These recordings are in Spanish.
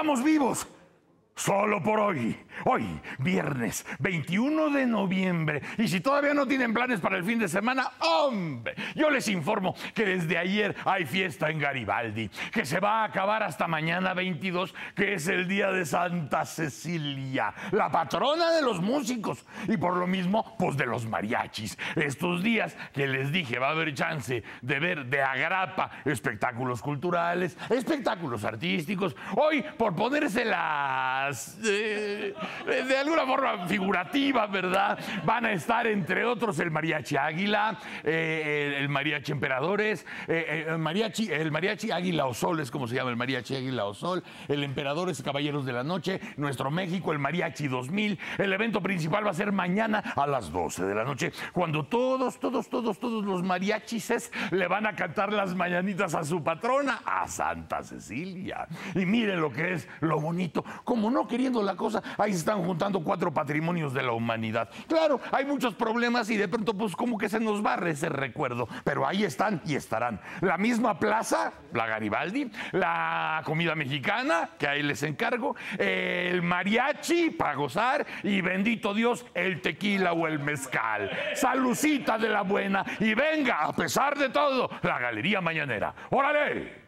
estamos vivos. Solo por hoy. Hoy, viernes 21 de noviembre. Y si todavía no tienen planes para el fin de semana, ¡hombre! Yo les informo que desde ayer hay fiesta en Garibaldi, que se va a acabar hasta mañana 22, que es el día de Santa Cecilia, la patrona de los músicos. Y por lo mismo, pues de los mariachis. Estos días que les dije va a haber chance de ver de agrapa espectáculos culturales, espectáculos artísticos. Hoy, por ponérselas de alguna forma figurativa, ¿verdad? Van a estar, entre otros, el Mariachi Águila, el Mariachi Emperadores, el Mariachi Águila o Sol, es como se llama, el Mariachi Águila o Sol, el Emperadores Caballeros de la Noche, Nuestro México, el Mariachi 2000. El evento principal va a ser mañana a las 12 de la noche, cuando todos los mariachises le van a cantar las mañanitas a su patrona, a Santa Cecilia. Y miren lo que es lo bonito, como no queriendo la cosa, ahí se están juntando 4 patrimonios de la humanidad. Claro, hay muchos problemas y de pronto pues como que se nos barre ese recuerdo, pero ahí están y estarán. La misma plaza, la Garibaldi, la comida mexicana, que ahí les encargo, el mariachi para gozar y bendito Dios, el tequila o el mezcal. Salucita de la buena y venga, a pesar de todo, la Galería Mañanera. ¡Órale!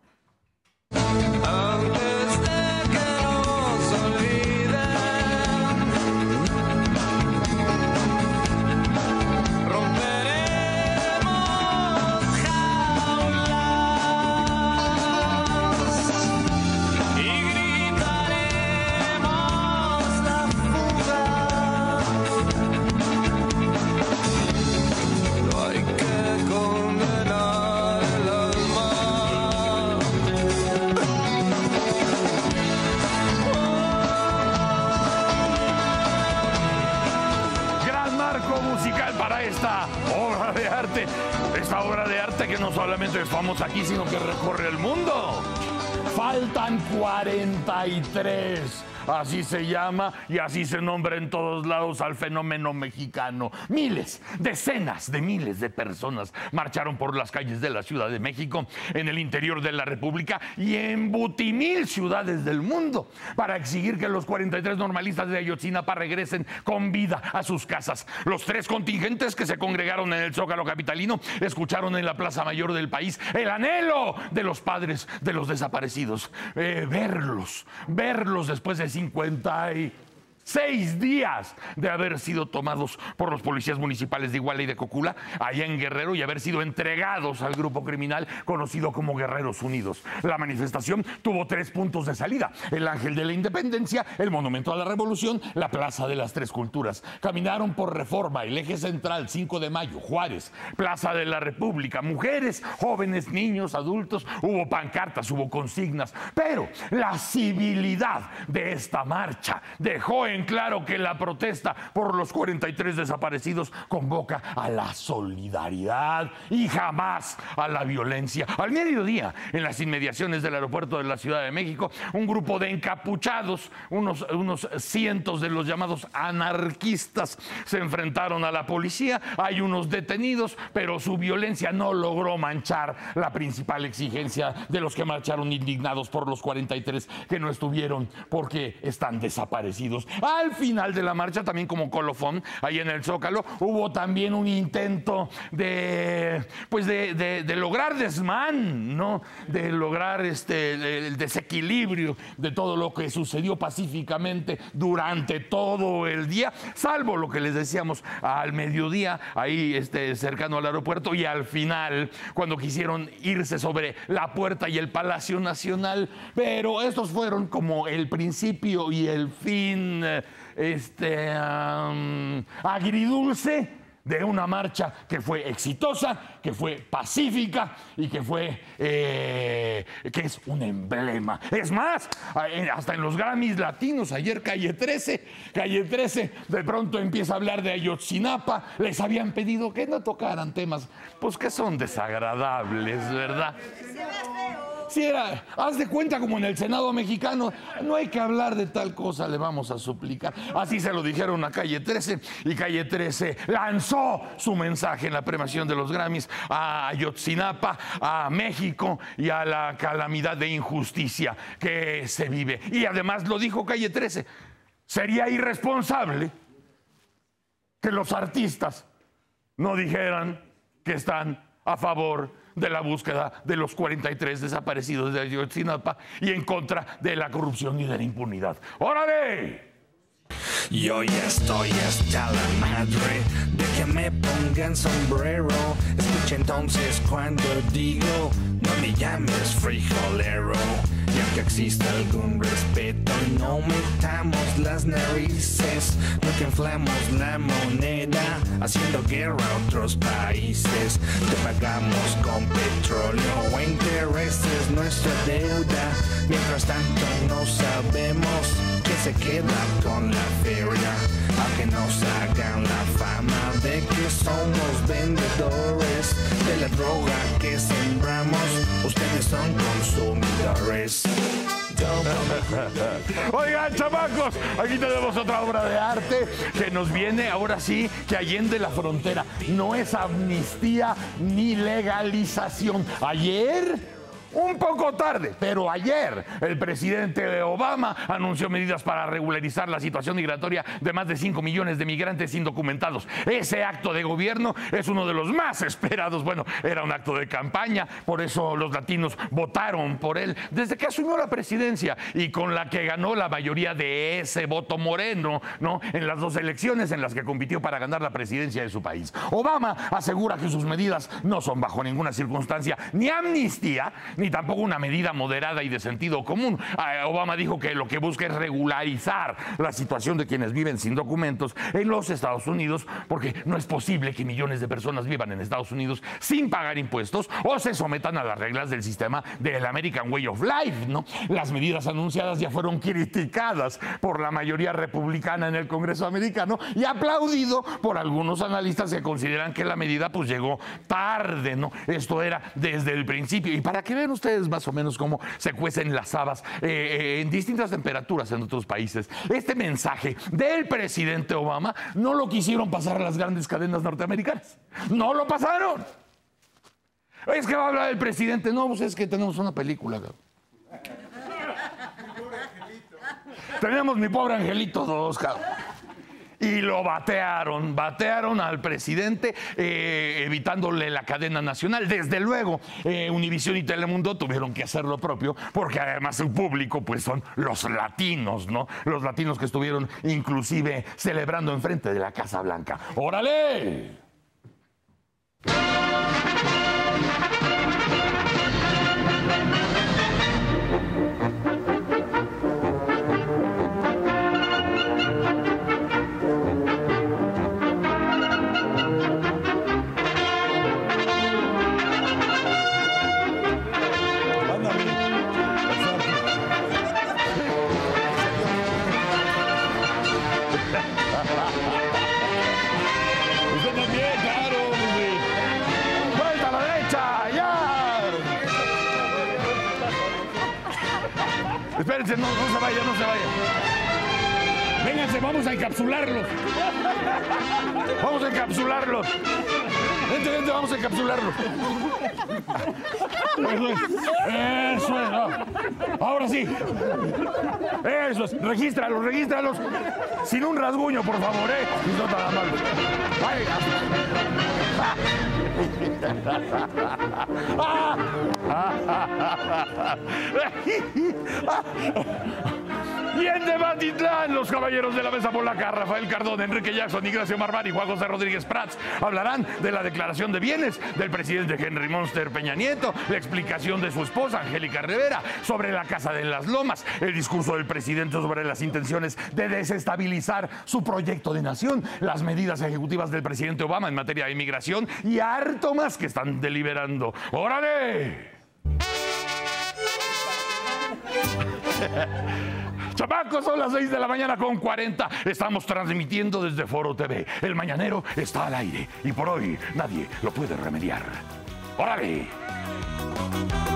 Antes de que nos olviden, romperemos jaulas y gritaremos la fuga. No hay que condenar el alma. Musical para esta obra de arte. Esta obra de arte que no solamente es famosa aquí, sino que recorre el mundo. Faltan 43. Así se llama y así se nombra en todos lados al fenómeno mexicano. Miles, decenas de miles de personas marcharon por las calles de la Ciudad de México, en el interior de la República y en butimil ciudades del mundo para exigir que los 43 normalistas de Ayotzinapa regresen con vida a sus casas. Los 3 contingentes que se congregaron en el Zócalo capitalino escucharon en la Plaza Mayor del país el anhelo de los padres de los desaparecidos. Verlos después de 56 días de haber sido tomados por los policías municipales de Iguala y de Cocula, allá en Guerrero, y haber sido entregados al grupo criminal conocido como Guerreros Unidos. La manifestación tuvo 3 puntos de salida: el Ángel de la Independencia, el Monumento a la Revolución, la Plaza de las Tres Culturas. Caminaron por Reforma, el Eje Central, 5 de Mayo, Juárez, Plaza de la República. Mujeres, jóvenes, niños, adultos, hubo pancartas, hubo consignas, pero la civilidad de esta marcha dejó en claro que la protesta por los 43 desaparecidos convoca a la solidaridad y jamás a la violencia. Al mediodía, en las inmediaciones del aeropuerto de la Ciudad de México, un grupo de encapuchados, unos cientos de los llamados anarquistas, se enfrentaron a la policía. Hay unos detenidos, pero su violencia no logró manchar la principal exigencia de los que marcharon indignados por los 43 que no estuvieron porque están desaparecidos. Al final de la marcha, también como colofón, ahí en el Zócalo, hubo también un intento de lograr desmán, ¿no? De lograr el desequilibrio de todo lo que sucedió pacíficamente durante todo el día, salvo lo que les decíamos al mediodía, ahí cercano al aeropuerto, y al final, cuando quisieron irse sobre la puerta y el Palacio Nacional. Pero estos fueron como el principio y el fin agridulce de una marcha que fue exitosa, que fue pacífica y que es un emblema. Es más, hasta en los Grammys latinos, ayer Calle 13 de pronto empieza a hablar de Ayotzinapa. Les habían pedido que no tocaran temas, pues que son desagradables, ¿verdad? Si era, haz de cuenta como en el Senado mexicano, no hay que hablar de tal cosa, le vamos a suplicar. Así se lo dijeron a Calle 13 y Calle 13 lanzó su mensaje en la premiación de los Grammys a Ayotzinapa, a México y a la calamidad de injusticia que se vive. Y además lo dijo Calle 13, sería irresponsable que los artistas no dijeran que están a favor de la búsqueda de los 43 desaparecidos de Ayotzinapa y en contra de la corrupción y de la impunidad. ¡Órale! Yo ya estoy hasta la madre de que me pongan sombrero. Escucha entonces cuando digo, no me llames frijolero. Ya que exista algún respeto, no metamos las narices. No que inflamos la moneda, haciendo guerra a otros países. Te pagamos con petróleo o intereses nuestra deuda. Mientras tanto no sabemos quién se queda con la feria, aunque nos hagan la fama de que somos vendedores de la droga que sembramos. Ustedes son consumidores. Oigan, chamacos, aquí tenemos otra obra de arte que nos viene ahora sí que allende la frontera. No es amnistía ni legalización. Ayer, un poco tarde, pero ayer el presidente Obama anunció medidas para regularizar la situación migratoria de más de 5 millones de migrantes indocumentados. Ese acto de gobierno es uno de los más esperados. Bueno, era un acto de campaña, por eso los latinos votaron por él desde que asumió la presidencia y con la que ganó la mayoría de ese voto moreno, ¿no? En las dos elecciones en las que compitió para ganar la presidencia de su país. Obama asegura que sus medidas no son bajo ninguna circunstancia ni amnistía, ni tampoco una medida moderada y de sentido común. Obama dijo que lo que busca es regularizar la situación de quienes viven sin documentos en los Estados Unidos, porque no es posible que millones de personas vivan en Estados Unidos sin pagar impuestos o se sometan a las reglas del sistema del American Way of Life, ¿no? Las medidas anunciadas ya fueron criticadas por la mayoría republicana en el Congreso americano y aplaudido por algunos analistas que consideran que la medida pues llegó tarde, ¿no? Esto era desde el principio. Y para que vean ustedes más o menos cómo se cuecen las habas en distintas temperaturas en otros países, este mensaje del presidente Obama no lo quisieron pasar a las grandes cadenas norteamericanas. No lo pasaron. Es que va a hablar el presidente. No, pues es que tenemos una película. Tenemos Mi Pobre Angelito 2, cabrón. Y lo batearon al presidente, evitándole la cadena nacional. Desde luego, Univisión y Telemundo tuvieron que hacer lo propio, porque además el público pues son los latinos, ¿no? Los latinos que estuvieron inclusive celebrando enfrente de la Casa Blanca. ¡Órale! Espérense, no se vaya, no se vaya. Vénganse, vamos a encapsularlos. Vamos a encapsularlos. Vente, vamos a encapsularlos. Eso es. Ahora sí. Eso es. Regístralos. Sin un rasguño, por favor, Y no nada mal. Y en Debatitlán, los caballeros de la mesa polaca, Rafael Cardón, Enrique Jackson, Ignacio Marmar y Juan José Rodríguez Prats, hablarán de la declaración de bienes del presidente Henry Monster Peña Nieto, la explicación de su esposa, Angélica Rivera, sobre la Casa de las Lomas, el discurso del presidente sobre las intenciones de desestabilizar su proyecto de nación, las medidas ejecutivas del presidente Obama en materia de inmigración y harto más que están deliberando. ¡Órale! Chamacos, son las 6 de la mañana con 40. Estamos transmitiendo desde Foro TV. El Mañanero está al aire y por hoy nadie lo puede remediar. ¡Órale!